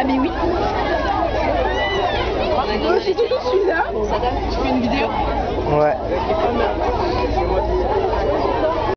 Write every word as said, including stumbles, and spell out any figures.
mais oui. Moi, je suis toujours celui-là. Tu fais une vidéo? Ouais.